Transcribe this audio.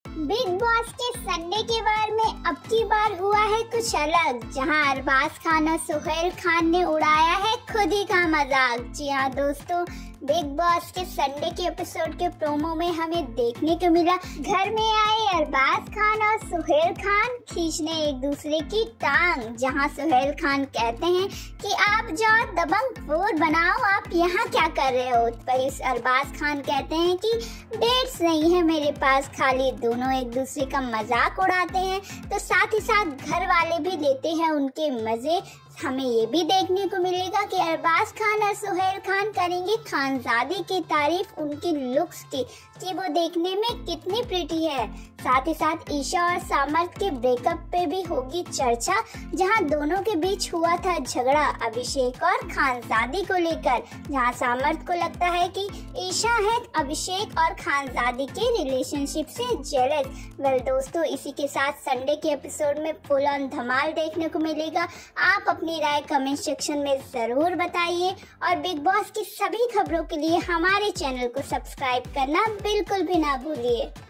Big Boss के Sunday के बार में अब की बार हुआ है कुछ अलग, जहां अरबाज खान और सुहेल खान ने उड़ाया है खुद ही का मजाक। जी हाँ दोस्तों, बिग बॉस के संडे के एपिसोड के प्रोमो में हमें देखने को मिला घर में आए अरबाज खान और सुहेल खान खींचने एक दूसरे की टांग, जहां सुहेल खान कहते हैं कि आप जाओ दबंग 4 बनाओ, आप यहाँ क्या कर रहे हो। पर इस अरबाज खान कहते हैं कि डेट्स नहीं है मेरे पास, खाली दोनों एक दूसरे का मजाक उड़ाते हैं। तो साथ ही साथ घर वाले भी लेते हैं उनके मजे। हमें ये भी देखने को मिलेगा कि अरबाज खान और सुहेल खान करेंगे खानजादी की तारीफ उनकी लुक्स की कि वो देखने में कितनी प्रिटी है। साथ ही साथ ईशा और सामर्थ के ब्रेकअप पे भी होगी चर्चा, जहां दोनों के बीच हुआ था झगड़ा अभिषेक और खानजादी को लेकर, जहां सामर्थ को लगता है कि ईशा है अभिषेक और खानजादी के रिलेशनशिप से जेलस। वेल दोस्तों, इसी के साथ संडे के एपिसोड में फुल ऑन धमाल देखने को मिलेगा। आप अपनी राय कमेंट सेक्शन में जरूर बताइए और बिग बॉस की सभी खबरों के लिए हमारे चैनल को सब्सक्राइब करना बिल्कुल भी ना भूलिए।